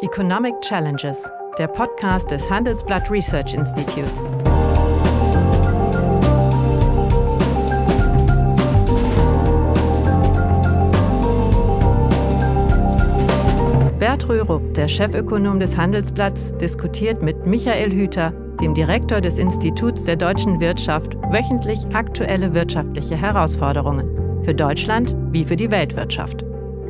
Economic Challenges, der Podcast des Handelsblatt Research Institutes. Bert Rürup, der Chefökonom des Handelsblatts, diskutiert mit Michael Hüter, dem Direktor des Instituts der deutschen Wirtschaft, wöchentlich aktuelle wirtschaftliche Herausforderungen. Für Deutschland wie für die Weltwirtschaft.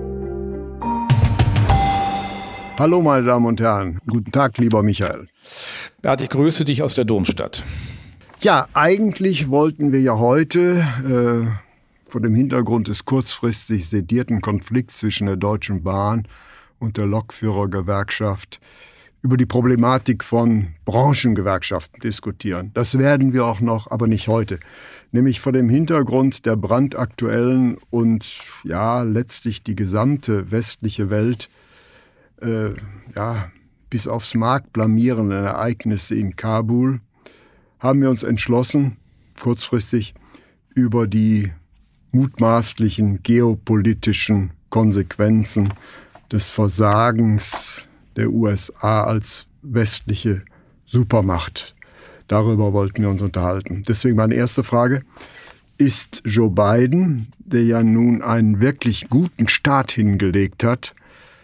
Hallo meine Damen und Herren, guten Tag lieber Michael. Bert, ich grüße dich aus der Domstadt. Ja, eigentlich wollten wir ja heute vor dem Hintergrund des kurzfristig sedierten Konflikts zwischen der Deutschen Bahn und der Lokführergewerkschaft über die Problematik von Branchengewerkschaften diskutieren. Das werden wir auch noch, aber nicht heute. Nämlich vor dem Hintergrund der brandaktuellen und ja letztlich die gesamte westliche Welt bis aufs Mark blamierenden Ereignisse in Kabul, haben wir uns entschlossen, kurzfristig über die mutmaßlichen geopolitischen Konsequenzen des Versagens der USA als westliche Supermacht. Darüber wollten wir uns unterhalten. Deswegen meine erste Frage: Ist Joe Biden, der ja nun einen wirklich guten Start hingelegt hat,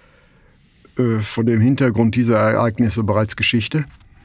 vor dem Hintergrund dieser Ereignisse bereits Geschichte?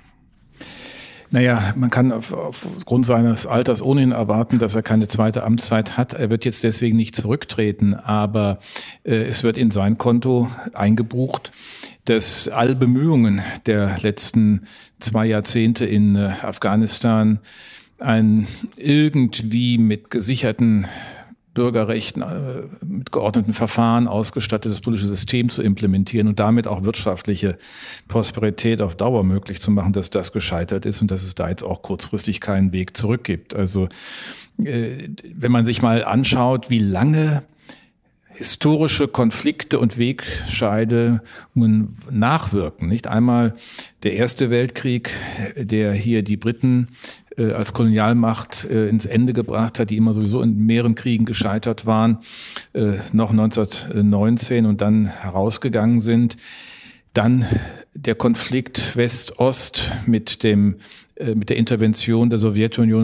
Naja, man kann aufgrund seines Alters ohnehin erwarten, dass er keine zweite Amtszeit hat. Er wird jetzt deswegen nicht zurücktreten, aber es wird in sein Konto eingebucht, dass alle Bemühungen der letzten 2 Jahrzehnte in Afghanistan ein irgendwie mit gesicherten Bürgerrechten, mit geordneten Verfahren ausgestattetes politisches System zu implementieren und damit auch wirtschaftliche Prosperität auf Dauer möglich zu machen, dass das gescheitert ist und dass es da jetzt auch kurzfristig keinen Weg zurück gibt. Also wenn man sich mal anschaut, wie lange historische Konflikte und Wegscheidungen nachwirken. Nicht einmal der Erste Weltkrieg, der hier die Briten als Kolonialmacht ins Ende gebracht hat, die immer sowieso in mehreren Kriegen gescheitert waren, noch 1919 und dann herausgegangen sind. Dann der Konflikt West-Ost mit der Intervention der Sowjetunion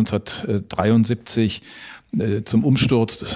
1973 zum Umsturz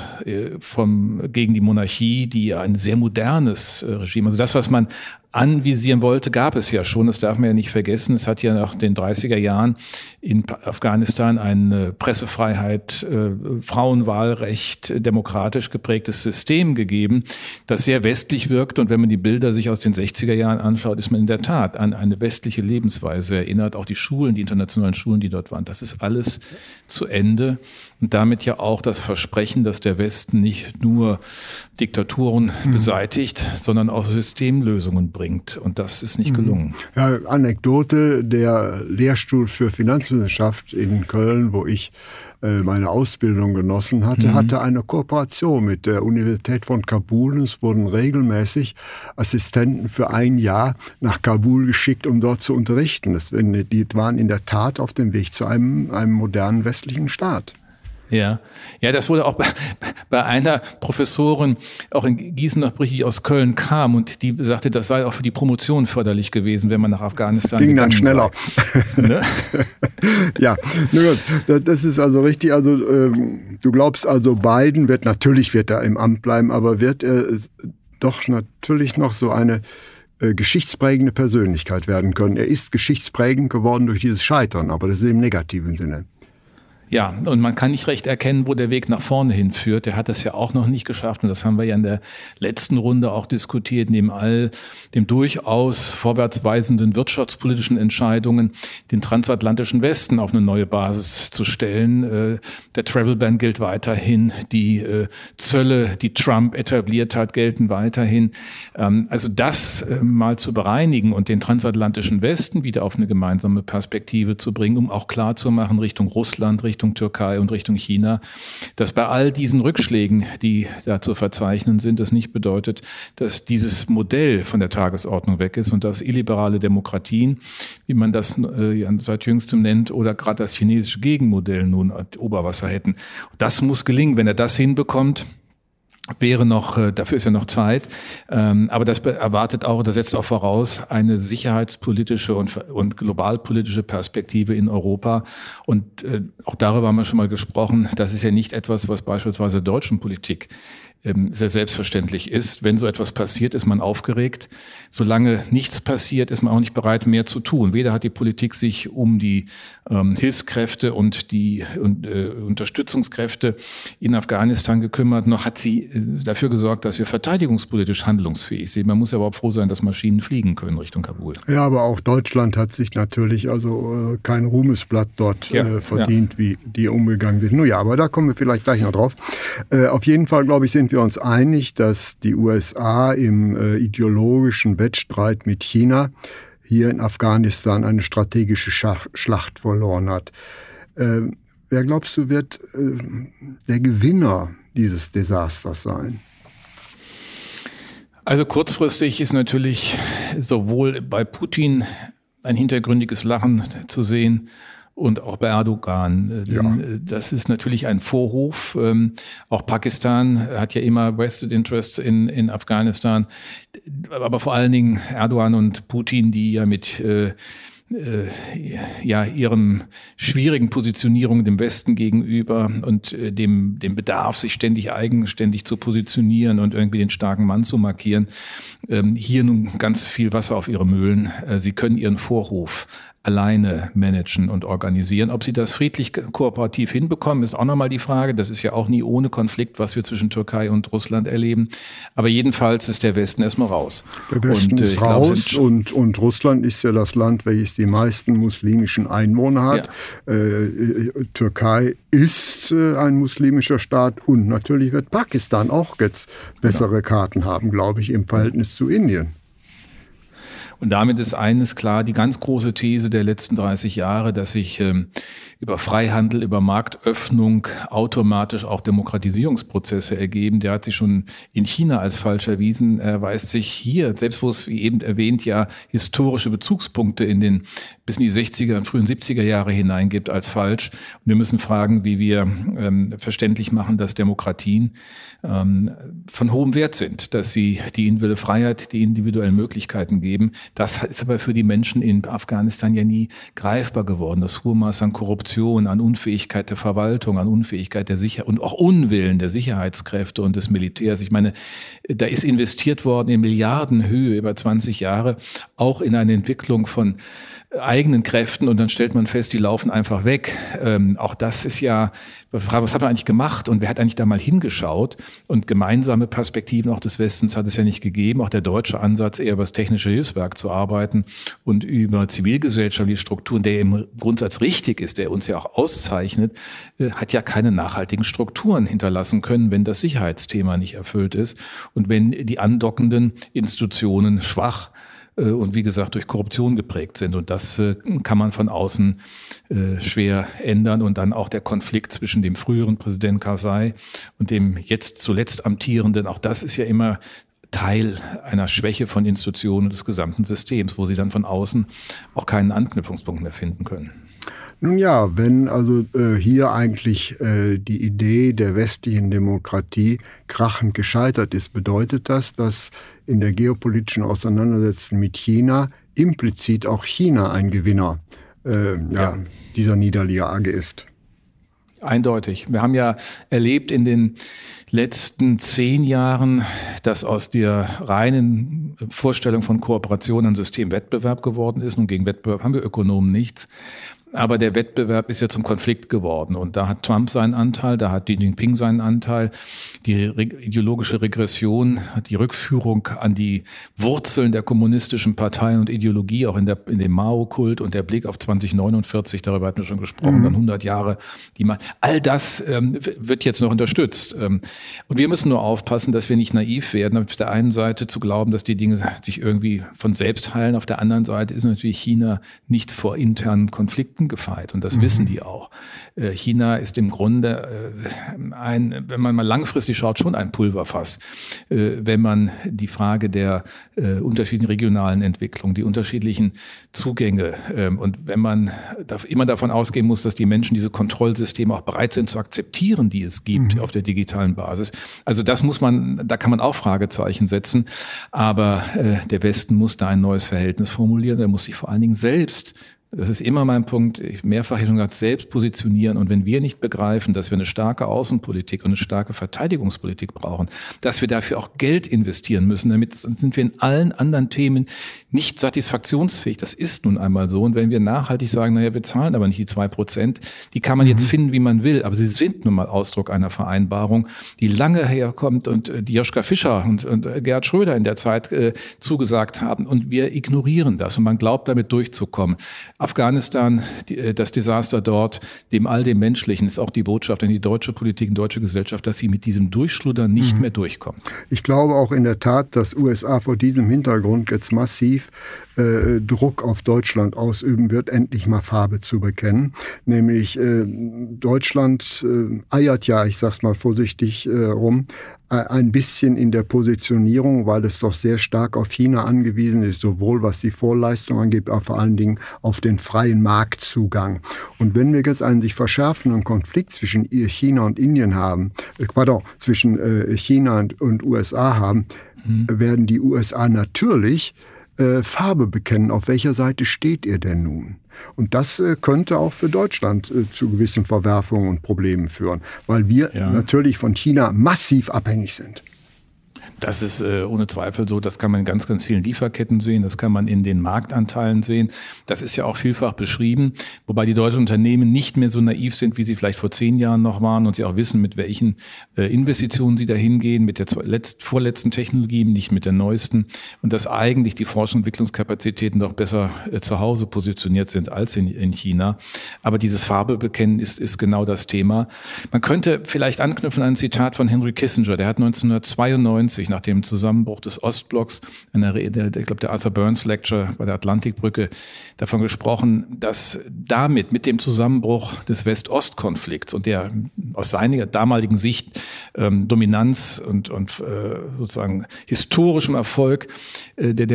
gegen die Monarchie, die ja ein sehr modernes Regime, also das, was man anvisieren wollte, gab es ja schon. Das darf man ja nicht vergessen. Es hat ja nach den 30er Jahren in Afghanistan eine Pressefreiheit, Frauenwahlrecht, demokratisch geprägtes System gegeben, das sehr westlich wirkt. Und wenn man die Bilder sich aus den 60er Jahren anschaut, ist man in der Tat an eine westliche Lebensweise erinnert. Auch die Schulen, die internationalen Schulen, die dort waren. Das ist alles zu Ende. Und damit ja auch das Versprechen, dass der Westen nicht nur Diktaturen beseitigt, sondern auch Systemlösungen bringt. Und das ist nicht gelungen. Ja, Anekdote: Der Lehrstuhl für Finanzwissenschaft in Köln, wo ich meine Ausbildung genossen hatte, hatte eine Kooperation mit der Universität von Kabul. Es wurden regelmäßig Assistenten für 1 Jahr nach Kabul geschickt, um dort zu unterrichten. Die waren in der Tat auf dem Weg zu einem modernen westlichen Staat. Ja, das wurde auch bei einer Professorin auch in Gießen noch richtig aus Köln kam und die sagte, das sei auch für die Promotion förderlich gewesen, wenn man nach Afghanistan ging dann schneller. Ne? Ja, gut, das ist also richtig. Also du glaubst also, Biden wird er im Amt bleiben, aber wird er doch natürlich noch so eine geschichtsprägende Persönlichkeit werden können. Er ist geschichtsprägend geworden durch dieses Scheitern, aber das ist im negativen Sinne. Ja, und man kann nicht recht erkennen, wo der Weg nach vorne hinführt. Der hat das ja auch noch nicht geschafft und das haben wir ja in der letzten Runde auch diskutiert, neben all dem durchaus vorwärtsweisenden wirtschaftspolitischen Entscheidungen, den transatlantischen Westen auf eine neue Basis zu stellen. Der Travel Ban gilt weiterhin, die Zölle, die Trump etabliert hat, gelten weiterhin. Also das mal zu bereinigen und den transatlantischen Westen wieder auf eine gemeinsame Perspektive zu bringen, um auch klarzumachen Richtung Russland, Richtung Türkei und Richtung China, dass bei all diesen Rückschlägen, die da zu verzeichnen sind, das nicht bedeutet, dass dieses Modell von der Tagesordnung weg ist und dass illiberale Demokratien, wie man das seit jüngstem nennt, oder gerade das chinesische Gegenmodell nun Oberwasser hätten. Das muss gelingen. Wenn er das hinbekommt, dafür ist ja noch Zeit. Aber das setzt auch voraus eine sicherheitspolitische und globalpolitische Perspektive in Europa. Und auch darüber haben wir schon mal gesprochen. Das ist ja nicht etwas, was beispielsweise der deutschen Politik sehr selbstverständlich ist. Wenn so etwas passiert, ist man aufgeregt. Solange nichts passiert, ist man auch nicht bereit, mehr zu tun. Weder hat die Politik sich um die Hilfskräfte und die Unterstützungskräfte in Afghanistan gekümmert, noch hat sie dafür gesorgt, dass wir verteidigungspolitisch handlungsfähig sind. Man muss ja aber auch froh sein, dass Maschinen fliegen können Richtung Kabul. Ja, aber auch Deutschland hat sich natürlich kein Ruhmesblatt dort verdient, wie die umgegangen sind. Nun ja, aber da kommen wir vielleicht gleich noch drauf. Auf jeden Fall, glaube ich, sind wir uns einig, dass die USA im ideologischen Wettstreit mit China hier in Afghanistan eine strategische Schlacht verloren hat. Wer glaubst du, wird der Gewinner dieses Desasters sein? Also kurzfristig ist natürlich sowohl bei Putin ein hintergründiges Lachen zu sehen, und auch bei Erdogan. Denn das ist natürlich ein Vorhof. Auch Pakistan hat ja immer Vested Interests in Afghanistan. Aber vor allen Dingen Erdogan und Putin, die ja mit ihren schwierigen Positionierungen dem Westen gegenüber und dem Bedarf, sich eigenständig zu positionieren und irgendwie den starken Mann zu markieren, hier nun ganz viel Wasser auf ihre Mühlen. Sie können ihren Vorhof alleine managen und organisieren. Ob sie das friedlich kooperativ hinbekommen, ist auch nochmal die Frage. Das ist ja auch nie ohne Konflikt, was wir zwischen Türkei und Russland erleben. Aber jedenfalls ist der Westen erstmal raus. Der Westen ist raus und Russland ist ja das Land, welches die meisten muslimischen Einwohner hat. Ja. Türkei ist ein muslimischer Staat und natürlich wird Pakistan auch jetzt bessere Karten haben, glaube ich, im Verhältnis zu Indien. Und damit ist eines klar, die ganz große These der letzten 30 Jahre, dass sich über Freihandel, über Marktöffnung automatisch auch Demokratisierungsprozesse ergeben. Der hat sich schon in China als falsch erwiesen, erweist sich hier, selbst wo es, wie eben erwähnt, ja historische Bezugspunkte bis in die 60er und frühen 70er Jahre hinein gibt, als falsch. Und wir müssen fragen, wie wir verständlich machen, dass Demokratien von hohem Wert sind, dass sie die individuelle Freiheit, die individuellen Möglichkeiten geben. Das ist aber für die Menschen in Afghanistan ja nie greifbar geworden. Das hohe Maß an Korruption, an Unfähigkeit der Verwaltung, an Unfähigkeit der Sicherheit und auch Unwillen der Sicherheitskräfte und des Militärs. Ich meine, da ist investiert worden in Milliardenhöhe über 20 Jahre, auch in eine Entwicklung von eigenen Kräften, und dann stellt man fest, die laufen einfach weg. Auch das ist ja, was hat man eigentlich gemacht und wer hat eigentlich da mal hingeschaut? Und gemeinsame Perspektiven auch des Westens hat es ja nicht gegeben. Auch der deutsche Ansatz, eher über das technische Hilfswerk zu arbeiten und über zivilgesellschaftliche Strukturen, der im Grundsatz richtig ist, der uns ja auch auszeichnet, hat ja keine nachhaltigen Strukturen hinterlassen können, wenn das Sicherheitsthema nicht erfüllt ist und wenn die andockenden Institutionen schwach und wie gesagt durch Korruption geprägt sind. Und das kann man von außen schwer ändern. Und dann auch der Konflikt zwischen dem früheren Präsident Karzai und dem jetzt zuletzt amtierenden, auch das ist ja immer Teil einer Schwäche von Institutionen des gesamten Systems, wo sie dann von außen auch keinen Anknüpfungspunkt mehr finden können. Nun ja, wenn also hier eigentlich die Idee der westlichen Demokratie krachend gescheitert ist, bedeutet das, dass in der geopolitischen Auseinandersetzung mit China implizit auch China ein Gewinner dieser Niederlage ist. Eindeutig. Wir haben ja erlebt in den letzten 10 Jahren, dass aus der reinen Vorstellung von Kooperation ein System Wettbewerb geworden ist. Und gegen Wettbewerb haben wir Ökonomen nichts. Aber der Wettbewerb ist ja zum Konflikt geworden. Und da hat Trump seinen Anteil, da hat Xi Jinping seinen Anteil. Die ideologische Regression, die Rückführung an die Wurzeln der kommunistischen Partei und Ideologie, auch in dem Mao-Kult und der Blick auf 2049, darüber hatten wir schon gesprochen, dann 100 Jahre. All das wird jetzt noch unterstützt. Und wir müssen nur aufpassen, dass wir nicht naiv werden. Auf der einen Seite zu glauben, dass die Dinge sich irgendwie von selbst heilen. Auf der anderen Seite ist natürlich China nicht vor internen Konflikten Rücken gefeit und das wissen die auch. China ist im Grunde wenn man mal langfristig schaut, schon ein Pulverfass, wenn man die Frage der unterschiedlichen regionalen Entwicklung, die unterschiedlichen Zugänge und wenn man immer davon ausgehen muss, dass die Menschen diese Kontrollsysteme auch bereit sind zu akzeptieren, die es gibt auf der digitalen Basis. Also da kann man auch Fragezeichen setzen, aber der Westen muss da ein neues Verhältnis formulieren, er muss sich vor allen Dingen selbst, das ist immer mein Punkt, mehrfach schon gesagt, selbst positionieren. Und wenn wir nicht begreifen, dass wir eine starke Außenpolitik und eine starke Verteidigungspolitik brauchen, dass wir dafür auch Geld investieren müssen, sonst sind wir in allen anderen Themen nicht satisfaktionsfähig. Das ist nun einmal so. Und wenn wir nachhaltig sagen, naja, wir zahlen aber nicht die 2%, die kann man jetzt finden, wie man will. Aber sie sind nun mal Ausdruck einer Vereinbarung, die lange herkommt und die Joschka Fischer und Gerhard Schröder in der Zeit zugesagt haben. Und wir ignorieren das. Und man glaubt, damit durchzukommen. Afghanistan, das Desaster dort, all dem Menschlichen ist auch die Botschaft an die deutsche Politik und deutsche Gesellschaft, dass sie mit diesem Durchschluddern nicht mehr durchkommt. Ich glaube auch in der Tat, dass USA vor diesem Hintergrund jetzt massiv Druck auf Deutschland ausüben wird, endlich mal Farbe zu bekennen. Nämlich Deutschland eiert ja, ich sag's mal vorsichtig rum, ein bisschen in der Positionierung, weil es doch sehr stark auf China angewiesen ist, sowohl was die Vorleistung angeht, aber vor allen Dingen auf den freien Marktzugang. Und wenn wir jetzt einen sich verschärfenden Konflikt zwischen China und Indien haben, zwischen China und USA haben, werden die USA natürlich Farbe bekennen. Auf welcher Seite steht ihr denn nun? Und das könnte auch für Deutschland zu gewissen Verwerfungen und Problemen führen, weil wir natürlich von China massiv abhängig sind. Das ist ohne Zweifel so, das kann man in ganz, ganz vielen Lieferketten sehen, das kann man in den Marktanteilen sehen. Das ist ja auch vielfach beschrieben, wobei die deutschen Unternehmen nicht mehr so naiv sind, wie sie vielleicht vor 10 Jahren noch waren und sie auch wissen, mit welchen Investitionen sie dahin gehen, mit der vorletzten Technologie, nicht mit der neuesten und dass eigentlich die Forschung- und Entwicklungskapazitäten doch besser zu Hause positioniert sind als in China. Aber dieses Farbebekennen ist genau das Thema. Man könnte vielleicht anknüpfen an ein Zitat von Henry Kissinger, der hat 1992 nach dem Zusammenbruch des Ostblocks, ich glaube der Arthur Burns Lecture bei der Atlantikbrücke, davon gesprochen, dass mit dem Zusammenbruch des West-Ost-Konflikts und der aus seiner damaligen Sicht Dominanz und sozusagen historischem Erfolg der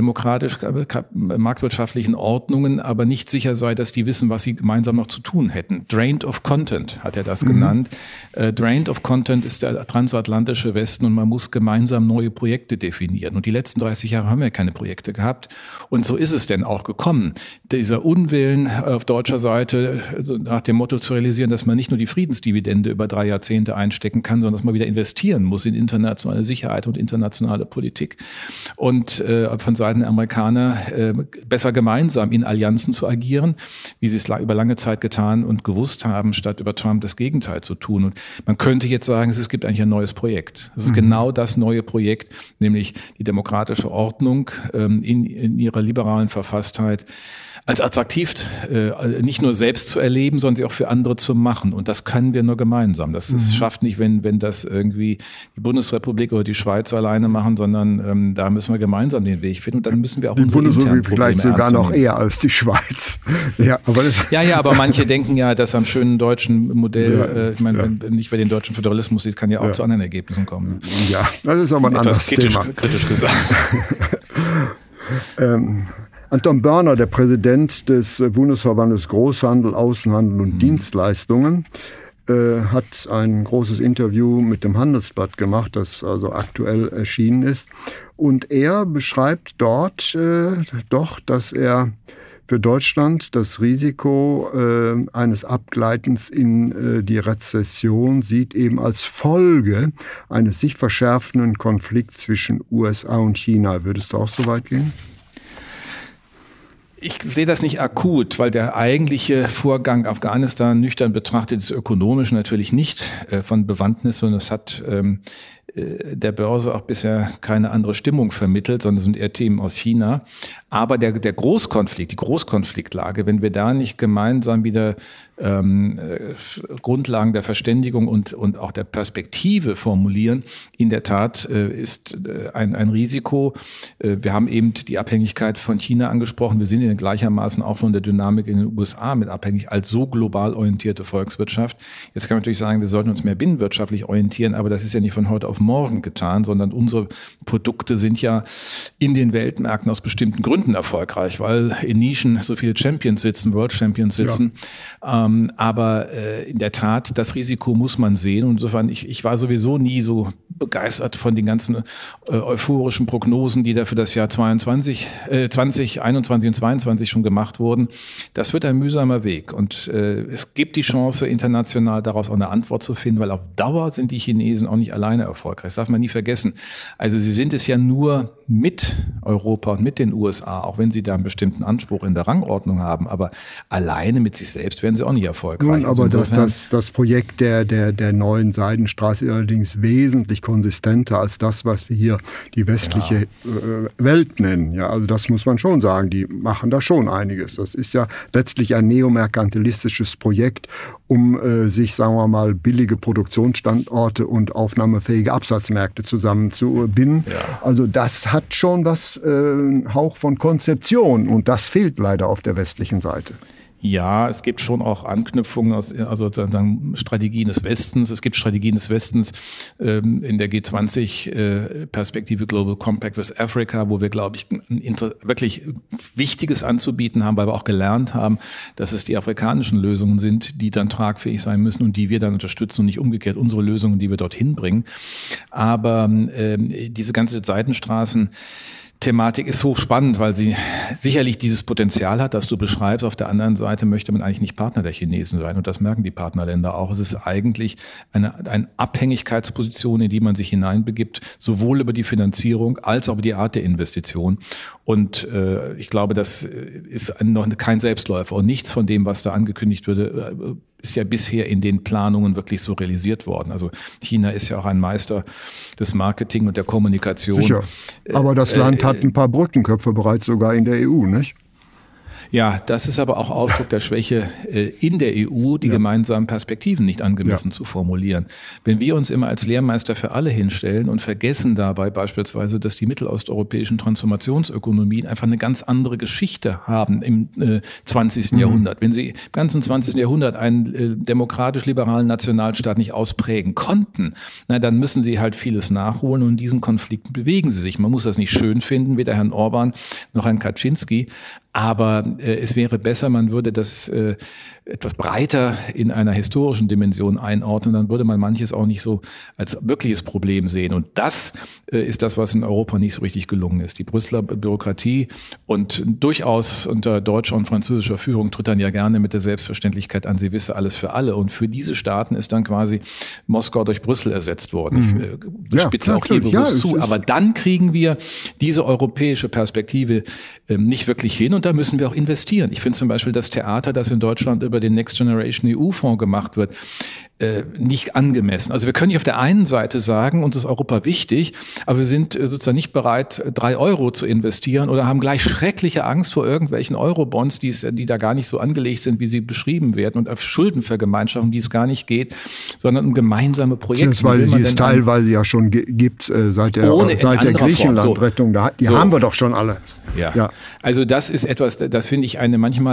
marktwirtschaftlichen Ordnungen, aber nicht sicher sei, dass die wissen, was sie gemeinsam noch zu tun hätten. Drained of Content hat er das genannt. Drained of Content ist der transatlantische Westen und man muss gemeinsam neue Projekte definieren. Und die letzten 30 Jahre haben wir keine Projekte gehabt. Und so ist es denn auch gekommen. Dieser Unwillen auf deutscher Seite nach dem Motto zu realisieren, dass man nicht nur die Friedensdividende über 3 Jahrzehnte einstecken kann, sondern dass man wieder investieren muss in internationale Sicherheit und internationale Politik. Und von Seiten der Amerikaner besser gemeinsam in Allianzen zu agieren, wie sie es über lange Zeit getan und gewusst haben, statt über Trump das Gegenteil zu tun. Und man könnte jetzt sagen, es gibt eigentlich ein neues Projekt. Es ist genau das neue Projekt, nämlich die demokratische Ordnung in ihrer liberalen Verfasstheit als attraktiv nicht nur selbst zu erleben, sondern sie auch für andere zu machen. Und das können wir nur gemeinsam. Das schafft nicht, wenn das irgendwie die Bundesrepublik oder die Schweiz alleine machen, sondern da müssen wir gemeinsam den Weg finden. Und dann müssen wir auch unsere internen Probleme vielleicht sogar noch eher als die Schweiz. Aber manche denken ja, dass am schönen deutschen Modell, ich meine, wenn nicht wer den deutschen Föderalismus sieht, kann ja auch zu anderen Ergebnissen kommen. Ja, das ist aber ein anderes Thema. Kritisch gesagt. Anton Börner, der Präsident des Bundesverbandes Großhandel, Außenhandel und Dienstleistungen, hat ein großes Interview mit dem Handelsblatt gemacht, das also aktuell erschienen ist. Und er beschreibt dort doch, dass er für Deutschland das Risiko eines Abgleitens in die Rezession sieht, eben als Folge eines sich verschärfenden Konflikts zwischen USA und China. Würdest du auch so weit gehen? Ich sehe das nicht akut, weil der eigentliche Vorgang Afghanistan nüchtern betrachtet ist ökonomisch natürlich nicht von Bewandtnis, sondern es hat der Börse auch bisher keine andere Stimmung vermittelt, sondern sind eher Themen aus China. Aber der Großkonflikt, die Großkonfliktlage, wenn wir da nicht gemeinsam wieder Grundlagen der Verständigung und auch der Perspektive formulieren, in der Tat ist ein Risiko. Wir haben eben die Abhängigkeit von China angesprochen. Wir sind in gleichermaßen auch von der Dynamik in den USA mit abhängig als so global orientierte Volkswirtschaft. Jetzt kann man natürlich sagen, wir sollten uns mehr binnenwirtschaftlich orientieren, aber das ist ja nicht von heute auf morgen getan, sondern unsere Produkte sind ja in den Weltmärkten aus bestimmten Gründen erfolgreich, weil in Nischen so viele Champions sitzen, World Champions sitzen. Ja. Aber in der Tat, das Risiko muss man sehen. Und insofern, ich war sowieso nie so begeistert von den ganzen euphorischen Prognosen, die da für das Jahr 2021 und 2022 schon gemacht wurden. Das wird ein mühsamer Weg. Und es gibt die Chance, international daraus auch eine Antwort zu finden, weil auf Dauer sind die Chinesen auch nicht alleine erfolgreich. Das darf man nie vergessen. Also sie sind es ja nur mit Europa und mit den USA, auch wenn sie da einen bestimmten Anspruch in der Rangordnung haben. Aber alleine mit sich selbst werden sie auch nicht erfolgreich. Nun, aber das Projekt der neuen Seidenstraße ist allerdings wesentlich konsistenter als das, was wir hier die westliche Welt nennen. Ja, also das muss man schon sagen. Die machen da schon einiges. Das ist ja letztlich ein neomerkantilistisches Projekt, um sich, sagen wir mal, billige Produktionsstandorte und aufnahmefähige Absatzmärkte zusammenzubinden. Ja. Also das hat schon was Hauch von Konzeption und das fehlt leider auf der westlichen Seite. Ja, es gibt schon auch Anknüpfungen aus, also sozusagen Strategien des Westens. Es gibt Strategien des Westens in der G20-Perspektive Global Compact with Africa, wo wir, glaube ich, wirklich Wichtiges anzubieten haben, weil wir auch gelernt haben, dass es die afrikanischen Lösungen sind, die dann tragfähig sein müssen und die wir dann unterstützen und nicht umgekehrt unsere Lösungen, die wir dorthin bringen. Aber diese ganze Seitenstraßen-Thematik ist hochspannend, weil sie sicherlich dieses Potenzial hat, das du beschreibst. Auf der anderen Seite möchte man eigentlich nicht Partner der Chinesen sein und das merken die Partnerländer auch. Es ist eigentlich eine Abhängigkeitsposition, in die man sich hineinbegibt, sowohl über die Finanzierung als auch über die Art der Investition. Und ich glaube, das ist noch kein Selbstläufer und nichts von dem, was da angekündigt wurde, ist ja bisher in den Planungen wirklich so realisiert worden. Also China ist ja auch ein Meister des Marketing und der Kommunikation. Sicher. Aber das Land hat ein paar Brückenköpfe bereits sogar in der EU, nicht? Ja, das ist aber auch Ausdruck der Schwäche in der EU, die gemeinsamen Perspektiven nicht angemessen zu formulieren. Wenn wir uns immer als Lehrmeister für alle hinstellen und vergessen dabei beispielsweise, dass die mittelosteuropäischen Transformationsökonomien einfach eine ganz andere Geschichte haben im 20. Jahrhundert. Wenn sie im ganzen 20. Jahrhundert einen demokratisch-liberalen Nationalstaat nicht ausprägen konnten, dann müssen sie halt vieles nachholen und in diesen Konflikten bewegen sie sich. Man muss das nicht schön finden, weder Herrn Orban noch Herrn Kaczynski. Aber es wäre besser, man würde das etwas breiter in einer historischen Dimension einordnen, dann würde man manches auch nicht so als wirkliches Problem sehen. Und das ist das, was in Europa nicht so richtig gelungen ist. Die Brüsseler Bürokratie und durchaus unter deutscher und französischer Führung tritt dann ja gerne mit der Selbstverständlichkeit an, sie wisse alles für alle. Und für diese Staaten ist dann quasi Moskau durch Brüssel ersetzt worden. Ich spitze auch hier bewusst zu. Aber dann kriegen wir diese europäische Perspektive nicht wirklich hin. Und da müssen wir auch investieren. Ich finde zum Beispiel das Theater, das in Deutschland über den Next Generation EU-Fonds gemacht wird, nicht angemessen. Also wir können nicht auf der einen Seite sagen, uns ist Europa wichtig, aber wir sind sozusagen nicht bereit, 3 Euro zu investieren oder haben gleich schreckliche Angst vor irgendwelchen Eurobonds, die da gar nicht so angelegt sind, wie sie beschrieben werden und auf Schuldenvergemeinschaftung, die es gar nicht geht, sondern um gemeinsame Projekte. Weil die es teilweise ja schon gibt seit der Griechenland-Rettung. Die haben wir doch schon alle. Ja. Also das ist etwas, das finde ich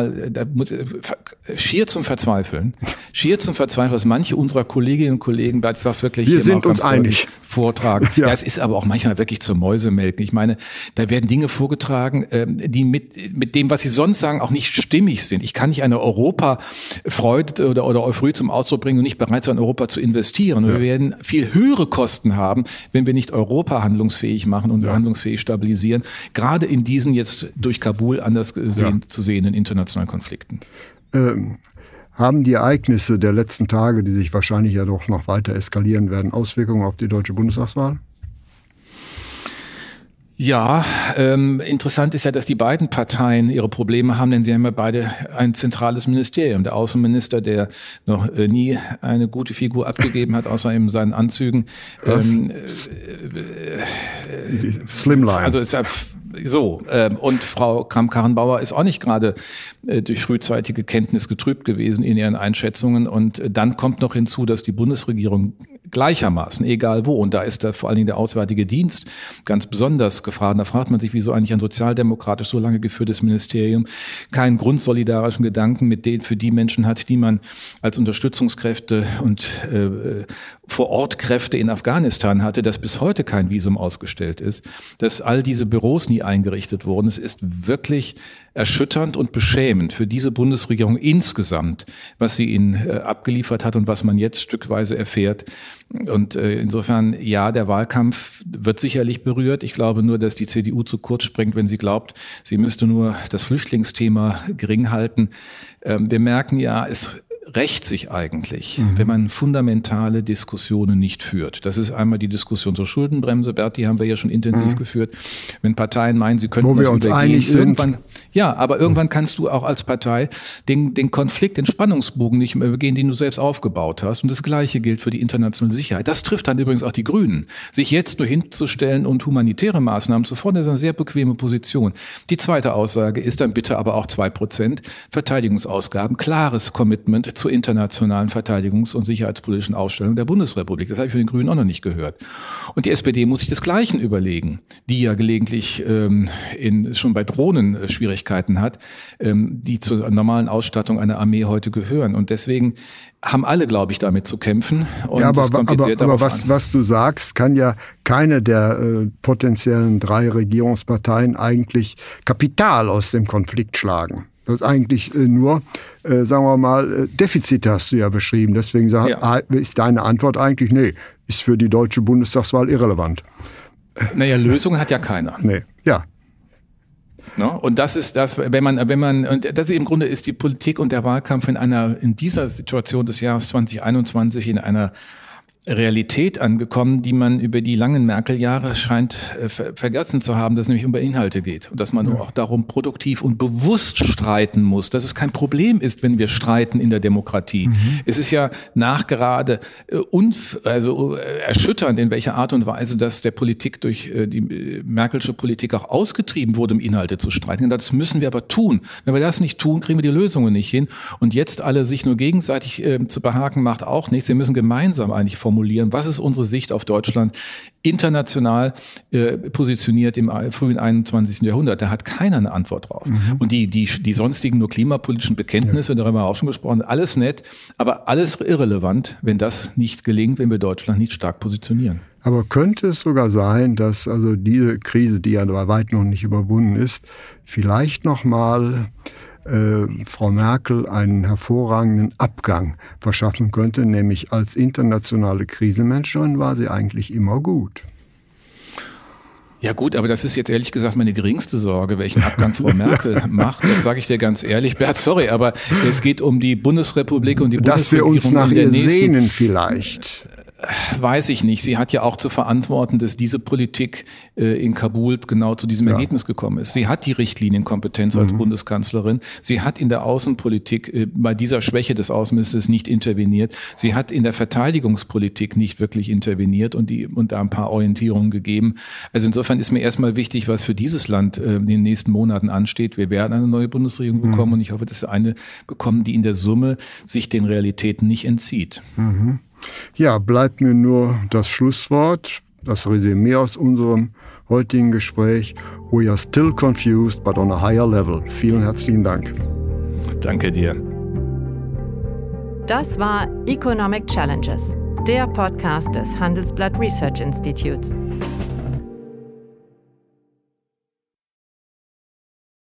schier zum Verzweifeln, was manche unserer Kolleginnen und Kollegen, das wirklich wir sind uns einig vortragen. Ja, es ist aber auch manchmal wirklich zur Mäusemelken. Ich meine, da werden Dinge vorgetragen, die mit dem, was sie sonst sagen, auch nicht stimmig sind. Ich kann nicht eine Europa-Freude oder Euphorie zum Ausdruck bringen und nicht bereit sein, Europa zu investieren. Und wir werden viel höhere Kosten haben, wenn wir nicht Europa handlungsfähig machen und handlungsfähig stabilisieren. Gerade in diesen jetzt durch Kabul anders zu sehenden internationalen Konflikten. Haben die Ereignisse der letzten Tage, die sich wahrscheinlich ja doch noch weiter eskalieren werden, Auswirkungen auf die deutsche Bundestagswahl? Ja, interessant ist ja, dass die beiden Parteien ihre Probleme haben, denn sie haben ja beide ein zentrales Ministerium. Der Außenminister, der noch nie eine gute Figur abgegeben hat, außer in seinen Anzügen. Slimline. Also so, und Frau Kramp-Karrenbauer ist auch nicht gerade durch frühzeitige Kenntnis getrübt gewesen in ihren Einschätzungen. Und dann kommt noch hinzu, dass die Bundesregierung gleichermaßen, egal wo, und da ist da vor allen Dingen der Auswärtige Dienst ganz besonders gefragt. Da fragt man sich, wieso eigentlich ein sozialdemokratisch so lange geführtes Ministerium keinen grundsolidarischen Gedanken für die Menschen hat, die man als Unterstützungskräfte und Vor-Ort-Kräfte in Afghanistan hatte, dass bis heute kein Visum ausgestellt ist, dass all diese Büros nie eingerichtet wurden. Es ist wirklich erschütternd und beschämend für diese Bundesregierung insgesamt, was sie ihnen abgeliefert hat und was man jetzt stückweise erfährt. Und insofern, ja, der Wahlkampf wird sicherlich berührt. Ich glaube nur, dass die CDU zu kurz springt, wenn sie glaubt, sie müsste nur das Flüchtlingsthema gering halten. Wir merken ja, es rächt sich eigentlich, wenn man fundamentale Diskussionen nicht führt. Das ist einmal die Diskussion zur Schuldenbremse, Bert, die haben wir ja schon intensiv geführt. Wenn Parteien meinen, sie könnten das übergehen, irgendwann, ja, aber irgendwann kannst du auch als Partei den Konflikt, den Spannungsbogen nicht mehr übergehen, den du selbst aufgebaut hast. Und das Gleiche gilt für die internationale Sicherheit. Das trifft dann übrigens auch die Grünen. Sich jetzt nur hinzustellen und humanitäre Maßnahmen zu fordern, ist eine sehr bequeme Position. Die zweite Aussage ist dann bitte aber auch 2% Verteidigungsausgaben, klares Commitment zur internationalen Verteidigungs- und sicherheitspolitischen Aufstellung der Bundesrepublik. Das habe ich von den Grünen auch noch nicht gehört. Und die SPD muss sich das Gleiche überlegen, die ja gelegentlich schon bei Drohnen Schwierigkeiten hat, die zur normalen Ausstattung einer Armee heute gehören. Und deswegen haben alle, glaube ich, damit zu kämpfen. Und ja, aber was du sagst, kann ja keine der potenziellen 3 Regierungsparteien eigentlich Kapital aus dem Konflikt schlagen. Das ist eigentlich nur, sagen wir mal, Defizite hast du ja beschrieben. Deswegen ist deine Antwort eigentlich, nee, ist für die deutsche Bundestagswahl irrelevant. Naja, Lösungen hat ja keiner. Nee, ja. No? Und das ist das, und das im Grunde ist die Politik und der Wahlkampf in dieser Situation des Jahres 2021 in einer Realität angekommen, die man über die langen Merkel-Jahre scheint vergessen zu haben, dass es nämlich um Inhalte geht und dass man auch darum produktiv und bewusst streiten muss, dass es kein Problem ist, wenn wir streiten in der Demokratie. Es ist ja nachgerade erschütternd, in welcher Art und Weise das der Politik durch die Merkelsche Politik auch ausgetrieben wurde, um Inhalte zu streiten. Und das müssen wir aber tun. Wenn wir das nicht tun, kriegen wir die Lösungen nicht hin. Und jetzt alle sich nur gegenseitig zu behaken, macht auch nichts. Wir müssen gemeinsam eigentlich formulieren, was ist unsere Sicht auf Deutschland international positioniert im frühen 21. Jahrhundert. Da hat keiner eine Antwort drauf. Und die sonstigen nur klimapolitischen Bekenntnisse, darüber haben wir auch schon gesprochen, alles nett, aber alles irrelevant, wenn das nicht gelingt, wenn wir Deutschland nicht stark positionieren. Aber könnte es sogar sein, dass also diese Krise, die ja bei weitem noch nicht überwunden ist, vielleicht noch mal Frau Merkel einen hervorragenden Abgang verschaffen könnte, nämlich als internationale Krisenmanagerin war sie eigentlich immer gut. Ja gut, aber das ist jetzt ehrlich gesagt meine geringste Sorge, welchen Abgang Frau Merkel macht. Das sage ich dir ganz ehrlich. Bert, sorry, aber es geht um die Bundesrepublik und die Bundesregierung. Dass wir uns nach ihr sehnen vielleicht. Weiß ich nicht. Sie hat ja auch zu verantworten, dass diese Politik in Kabul genau zu diesem Ergebnis gekommen ist. Sie hat die Richtlinienkompetenz als Bundeskanzlerin. Sie hat in der Außenpolitik bei dieser Schwäche des Außenministers nicht interveniert. Sie hat in der Verteidigungspolitik nicht wirklich interveniert und da ein paar Orientierungen gegeben. Also insofern ist mir erstmal wichtig, was für dieses Land in den nächsten Monaten ansteht. Wir werden eine neue Bundesregierung bekommen und ich hoffe, dass wir eine bekommen, die in der Summe sich den Realitäten nicht entzieht. Ja, bleibt mir nur das Schlusswort, das Resümee aus unserem heutigen Gespräch. We are still confused, but on a higher level. Vielen herzlichen Dank. Danke dir. Das war Economic Challenges, der Podcast des Handelsblatt Research Institutes.